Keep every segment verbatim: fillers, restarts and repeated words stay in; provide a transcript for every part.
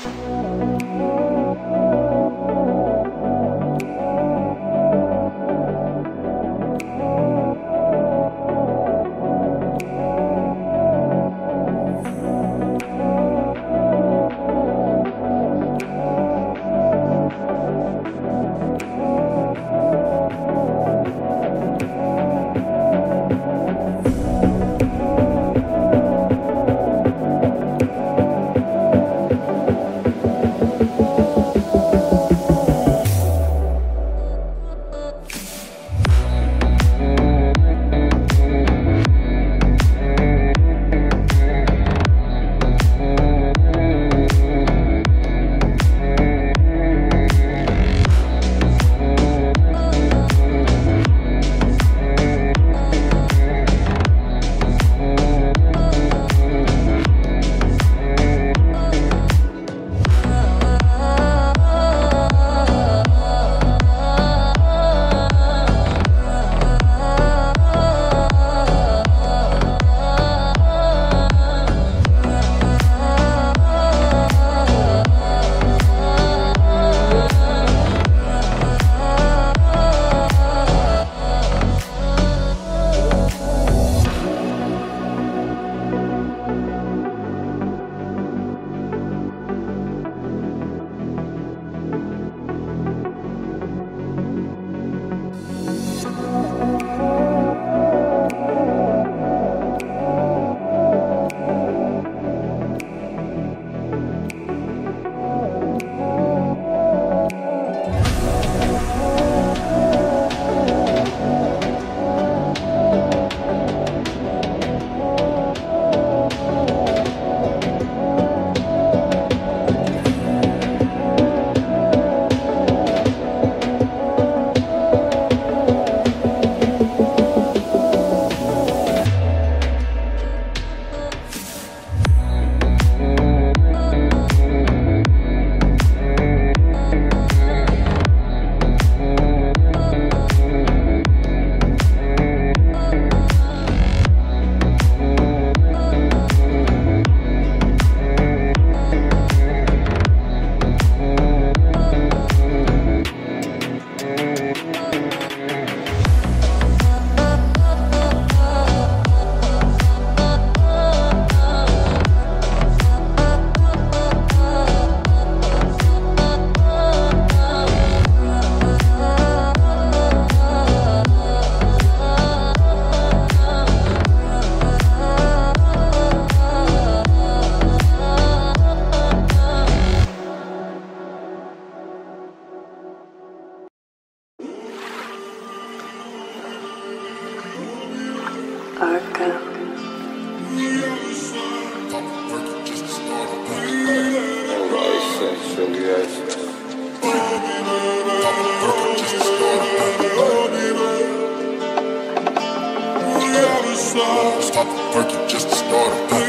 Stop the perky just to start a pop.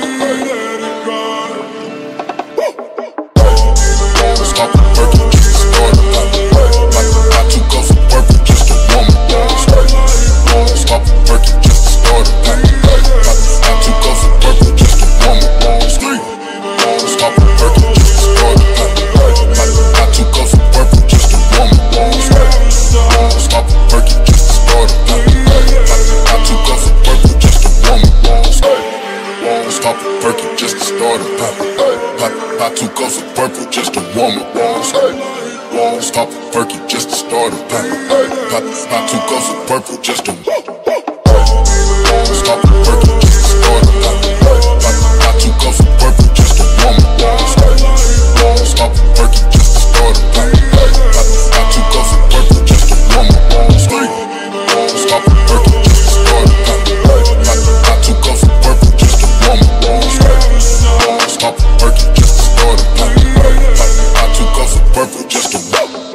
Stop the perky just to start a pop. Not two ghosts of purple just to warm up. Stop the perky just to start a pop. Not two ghosts of purple just to warm up. Stop the perky just to start a pop. Not two ghosts of purple just to warm up. Stop the perky just to start a pop. Not two ghosts of purple just to warm up. Stop the perky just to start a pop. Not two ghosts of purple just to warm up. Stop the perky just to start a pop. Not two ghosts of purple just to stop the perky just to start a pop. Not two ghosts of purple just to warm up. Stop the perky just to start a pop. Not two ghosts of purple just to warm up. Stop the perky just to start a pop. Not two ghosts of purple just to warm up. Stop the perky just to start a pop. Not two ghosts of purple just to warm up.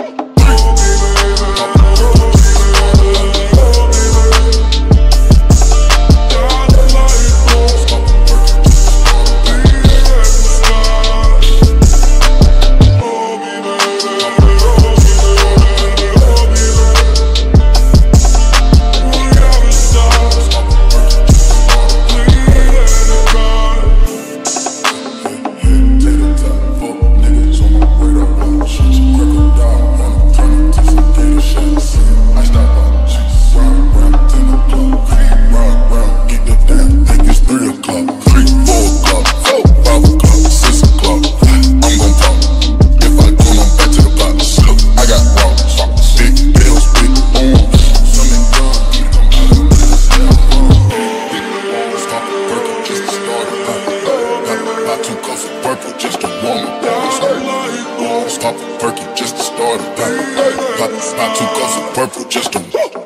purple just to warm up. Let's pop a perky just to start a pop. Pop, pop two ghosts of purple just to